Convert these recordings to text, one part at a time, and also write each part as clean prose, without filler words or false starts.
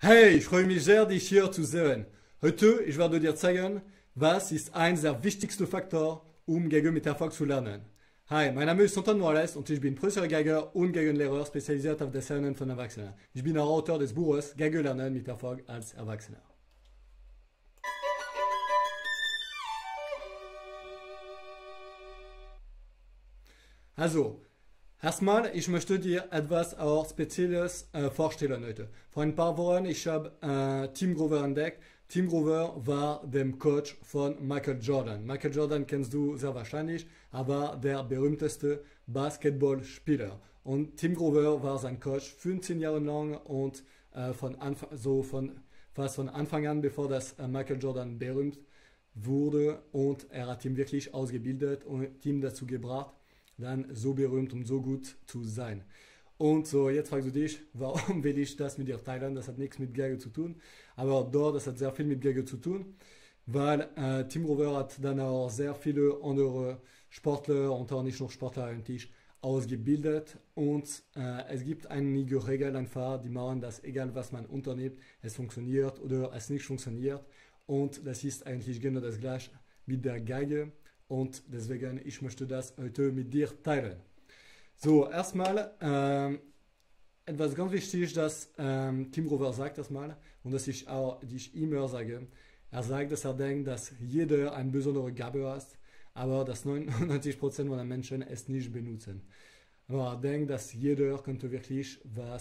Hey, ich freue mich sehr, dich hier zu sehen. Heute, ich werde dir zeigen, was ist eines der wichtigsten Faktoren, um Geige mit Erfolg zu lernen. Hi, mein Name ist Anton Morales und ich bin Professor Geiger und Geigenlehrer spezialisiert auf das Lernen von Erwachsenen. Ich bin auch Autor des Buches Geige lernen mit Erfolg als Erwachsener. Also, erstmal, ich möchte dir etwas auch Spezielles vorstellen heute. Vor ein paar Wochen, ich habe Tim Grover entdeckt. Tim Grover war der Coach von Michael Jordan. Michael Jordan kennst du sehr wahrscheinlich, aber der berühmteste Basketballspieler. Und Tim Grover war sein Coach 15 Jahre lang und fast von Anfang an, bevor das Michael Jordan berühmt wurde. Und er hat ihn wirklich ausgebildet und ihm dazu gebracht, dann so berühmt und so gut zu sein. Und so, jetzt fragst du dich, warum will ich das mit dir teilen? Das hat nichts mit Geige zu tun, aber dort, das hat sehr viel mit Geige zu tun, weil Tim Grover hat dann auch sehr viele andere Sportler und auch nicht nur Sportler eigentlich ausgebildet und es gibt einige Regeln einfach, die machen, dass egal was man unternimmt, es funktioniert oder es nicht funktioniert und das ist eigentlich genau das gleiche mit der Geige. Und deswegen, ich möchte das heute mit dir teilen. So, erstmal etwas ganz wichtig, das Tim Grover sagt erstmal und das ich auch die ich immer sage. Er sagt, dass er denkt, dass jeder eine besondere Gabe hat, aber dass 99% der Menschen es nicht benutzen. Aber er denkt, dass jeder könnte wirklich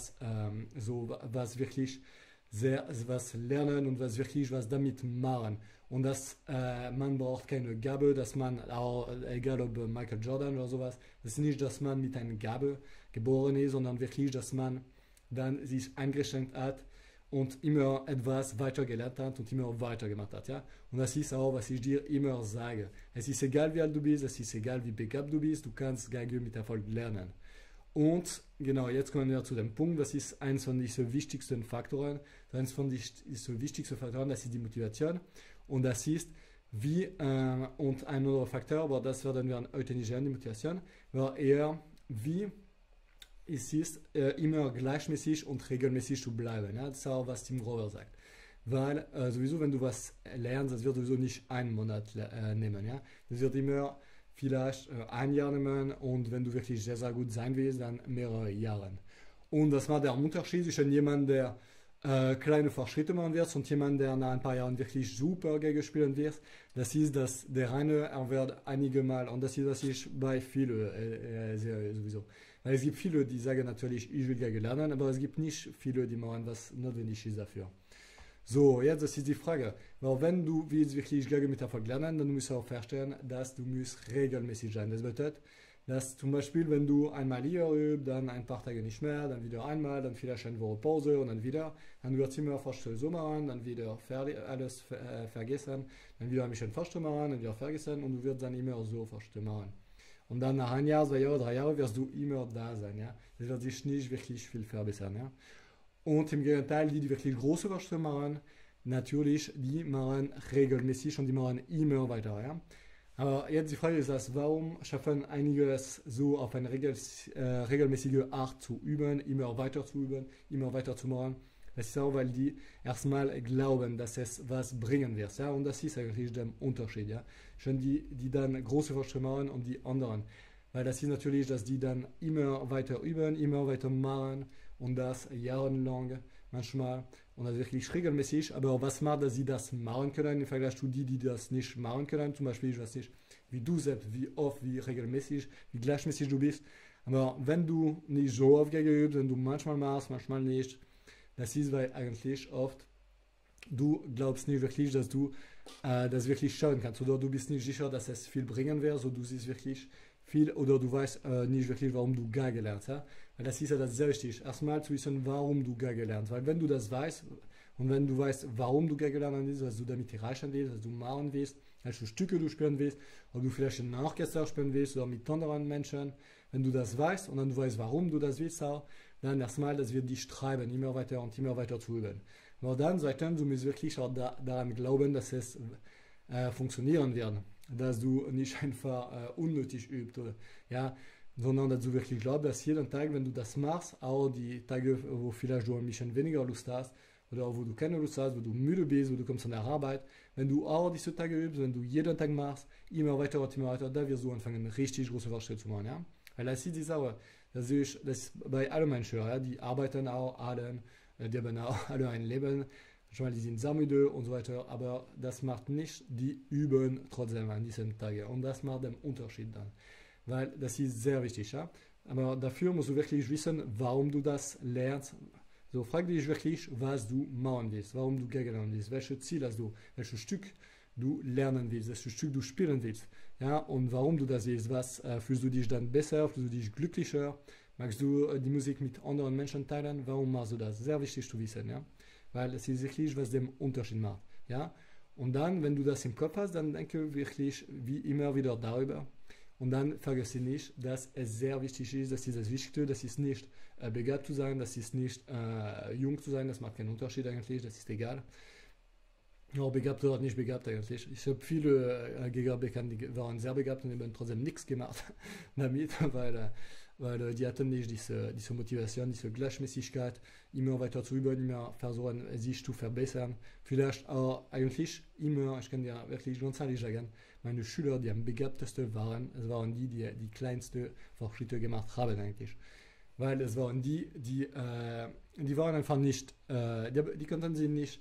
was wirklich was lernen und was damit machen. Und dass man braucht keine Gabe, dass man auch, egal ob Michael Jordan oder sowas, das ist nicht, dass man mit einer Gabe geboren ist, sondern wirklich, dass man dann sich eingeschränkt hat und immer etwas weiter gelernt hat und immer weiter gemacht hat. Ja? Und das ist auch, was ich dir immer sage. Es ist egal, wie alt du bist, es ist egal, wie begabt du bist, du kannst Geige mit Erfolg lernen. Und genau, jetzt kommen wir zu dem Punkt, das ist eines von diesen wichtigsten Faktoren. Eines von diesen wichtigsten Faktoren, das ist die Motivation. Und das ist und ein anderer Faktor, aber das werden wir heute nicht sehen, die Motivation, war eher, wie es ist, immer gleichmäßig und regelmäßig zu bleiben. Ja? Das ist auch, was Tim Grover sagt. Weil sowieso, wenn du was lernst, das wird sowieso nicht einen Monat nehmen. Ja? Das wird immer vielleicht ein Jahr nehmen und wenn du wirklich sehr, sehr gut sein willst, dann mehrere Jahre. Und das war der Unterschied zwischen jemandem, der kleine Fortschritte machen wird und jemand, der nach ein paar Jahren wirklich super Geige spielen wird. Das ist, dass der eine, er wird einige Mal, und das ist bei vielen sowieso. Weil es gibt viele, die sagen natürlich, ich will Geige lernen, aber es gibt nicht viele, die machen, was notwendig ist dafür. So, jetzt das ist die Frage. Weil wenn du willst wirklich Geige mit Erfolg lernen, dann musst du auch verstehen, dass du musst regelmäßig sein. Das bedeutet, dass zum Beispiel, wenn du einmal hier übst, dann ein paar Tage nicht mehr, dann wieder einmal, dann vielleicht eine Woche Pause und dann wieder, dann wird es immer fast so machen, dann wieder alles vergessen, dann wieder ein bisschen fast machen, dann wieder vergessen und du wirst dann immer so fast machen. Und dann nach ein Jahr, 2 Jahre, 3 Jahre wirst du immer da sein. Ja? Das wird sich nicht wirklich viel verbessern. Ja? Und im Gegenteil, die wirklich große Fortschritte machen, natürlich, die machen regelmäßig und die machen immer weiter. Ja? Aber jetzt die Frage ist, warum schaffen einige es so auf eine regelmäßige Art zu üben, immer weiter zu üben, immer weiter zu machen? Das ist auch, weil die erstmal glauben, dass es was bringen wird. Ja? Und das ist eigentlich der Unterschied. Ja? Schon die dann große Fortschritte machen und die anderen. Weil das ist natürlich, dass die dann immer weiter üben, immer weiter machen und das jahrelang manchmal und das wirklich regelmäßig. Aber was macht, dass sie das machen können im Vergleich zu die das nicht machen können? Zum Beispiel, ich weiß nicht, wie du selbst, wie oft, wie regelmäßig, wie gleichmäßig du bist. Aber wenn du nicht so oft geübt, wenn du manchmal machst, manchmal nicht, das ist, weil eigentlich oft du glaubst nicht wirklich, dass du das wirklich schauen kannst. Oder du bist nicht sicher, dass es viel bringen wird. So du siehst wirklich viel oder du weißt nicht wirklich, warum du Geige lernst. Ja? Weil das ist ja das sehr wichtig. Erstmal zu wissen, warum du Geige lernst. Weil wenn du das weißt und wenn du weißt, warum du Geige lernen willst, was du damit erreichen willst, was du machen willst, welche Stücke du spielen willst, ob du vielleicht in einem Orchester spielen willst oder mit anderen Menschen, wenn du das weißt und dann du weißt, warum du das willst, auch, dann erstmal, dass wir dich treiben, immer weiter und immer weiter zu üben. Aber dann, zweitens, du musst wirklich auch daran glauben, dass es funktionieren wird. Dass du nicht einfach unnötig übst, oder, ja, sondern dass du wirklich glaubst, dass jeden Tag, wenn du das machst, auch die Tage, wo vielleicht du ein bisschen weniger Lust hast, oder wo du keine Lust hast, wo du müde bist, wo du kommst von der Arbeit. Wenn du auch diese Tage übst, wenn du jeden Tag machst, immer weiter, da wirst du anfangen, richtig große Fortschritte zu machen. Ja? Weil das ist die Sache, das ist bei allen Menschen, ja? Die arbeiten auch alle, die haben auch alle ein Leben, schon mal die sind sehr müde und so weiter, aber das macht nicht, die üben trotzdem an diesen Tagen und das macht den Unterschied dann, weil das ist sehr wichtig. Ja? Aber dafür musst du wirklich wissen, warum du das lernst. So, frag dich wirklich, was du machen willst, warum du gegangen willst, welches Ziel hast du, welches Stück du lernen willst, welches Stück du spielen willst, ja, und warum du das willst, was fühlst du dich dann besser, fühlst du dich glücklicher, magst du die Musik mit anderen Menschen teilen, warum machst du das? Sehr wichtig zu wissen, ja, weil es ist wirklich, was den Unterschied macht, ja, und dann, wenn du das im Kopf hast, dann denke wirklich wie immer wieder darüber. Und dann vergesse nicht, dass es sehr wichtig ist, das ist das Wichtigste, das ist nicht begabt zu sein, das ist nicht jung zu sein, das macht keinen Unterschied eigentlich, das ist egal. Ja, begabt oder nicht begabt eigentlich. Ich habe viele Gegner bekannt, die waren sehr begabt und haben trotzdem nichts gemacht damit, weil die hatten nicht diese Motivation, diese Gleichmäßigkeit, immer weiter zu üben, immer versuchen, sich zu verbessern. Vielleicht auch eigentlich immer, ich kann dir wirklich ganz ehrlich sagen, meine Schüler, die am begabtesten waren, es waren die kleinsten Fortschritte gemacht haben eigentlich. Weil es waren die waren einfach nicht, die konnten sie nicht,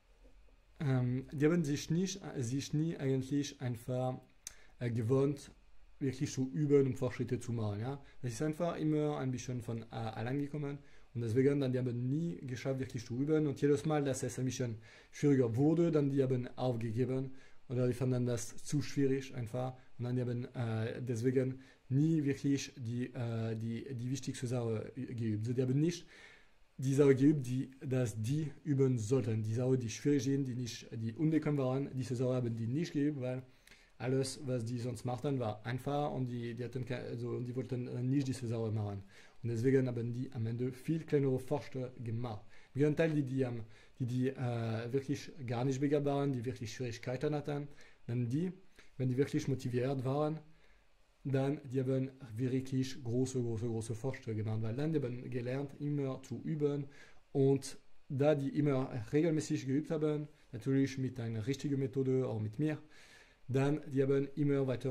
die haben sich nie eigentlich einfach gewohnt, wirklich zu üben und Fortschritte zu machen. Ja? Das ist einfach immer ein bisschen von allein gekommen und deswegen dann die haben nie geschafft, wirklich zu üben und jedes Mal, dass es ein bisschen schwieriger wurde, dann die haben aufgegeben oder die fanden das zu schwierig einfach und dann die haben deswegen nie wirklich die wichtigste Sache geübt. Also die haben nicht die Sache geübt, dass die üben sollten. Die Sache, die schwierig sind, die unbekannt waren, diese Sache haben die nicht geübt, weil alles, was die sonst machten, war einfach und die wollten nicht diese Sache machen. Und deswegen haben die am Ende viel kleinere Fortschritte gemacht. Im Gegenteil, die wirklich gar nicht begabt waren, die wirklich Schwierigkeiten hatten, dann wenn die wirklich motiviert waren, dann die haben wirklich große Fortschritte gemacht, weil dann die haben gelernt, immer zu üben und da die immer regelmäßig geübt haben, natürlich mit einer richtigen Methode, auch mit mir, dann die haben immer weiter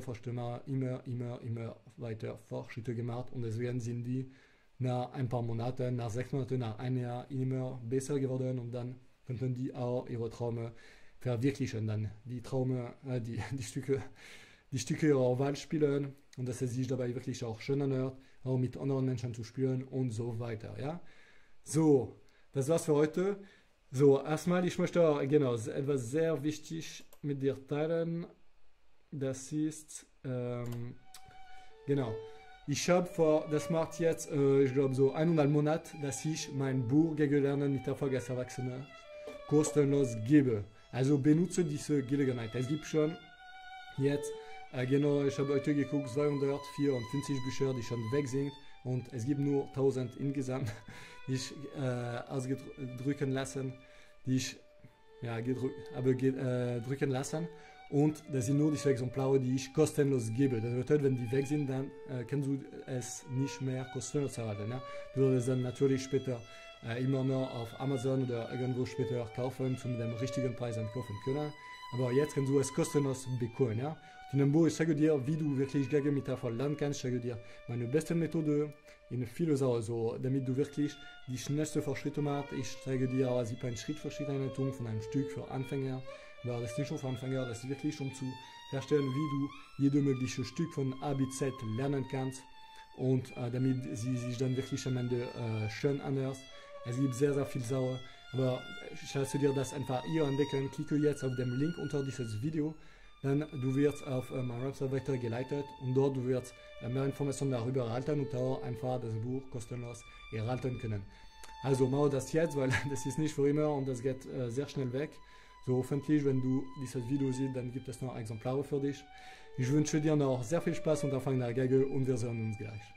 Fortschritte gemacht und deswegen sind die nach ein paar Monaten, nach 6 Monaten, nach einem Jahr immer besser geworden und dann konnten die auch ihre Träume verwirklichen, dann die Träume, die Stücke ihrer Wahl spielen und dass es sich dabei wirklich auch schön anhört, auch mit anderen Menschen zu spielen und so weiter. Ja? So, das war's für heute. So, erstmal, ich möchte genau etwas sehr wichtig mit dir teilen. Das ist, genau, ich habe das macht jetzt, ich glaube so 1,5 Monate, dass ich mein Buch gegen Lernen mit Erfolg als Erwachsener kostenlos gebe. Also benutze diese Gelegenheit. Es gibt schon jetzt, genau, ich habe heute geguckt, 254 Bücher, die schon weg sind und es gibt nur 1000 insgesamt, die ich ausdrücken lassen, die ich drücken lassen. Und das sind nur diese Exemplare, die ich kostenlos gebe. Das bedeutet, wenn die weg sind, dann kannst du es nicht mehr kostenlos erhalten. Ja? Du wirst es dann natürlich später immer noch auf Amazon oder irgendwo später kaufen, zu dem richtigen Preis kaufen können. Aber jetzt kannst du es kostenlos bekommen. Ja? In dem Buch, ich sage dir, wie du wirklich gegen mit Erfolg lernen kannst. Ich sage dir meine beste Methode in viele Sachen, so, damit du wirklich die schnellsten Fortschritte machst. Ich zeige dir also eine Schritt-für-Schritt-Einleitung von einem Stück für Anfänger. Aber das ist nicht nur für Anfänger, das ist wirklich um zu herstellen, wie du jede mögliche Stück von A bis Z lernen kannst und damit sie sich dann wirklich am Ende schön anhört. Es gibt sehr viele Sachen, aber ich lasse dir das einfach hier entdecken. Klicke jetzt auf den Link unter dieses Video, dann du wirst auf meine Website weitergeleitet und dort du wirst mehr Informationen darüber erhalten und auch einfach das Buch kostenlos erhalten können. Also mach das jetzt, weil das ist nicht für immer und das geht sehr schnell weg. So hoffentlich, wenn du dieses Video siehst, dann gibt es noch Exemplare für dich. Ich wünsche dir noch sehr viel Spaß und Erfolg nach Geige und wir sehen uns gleich.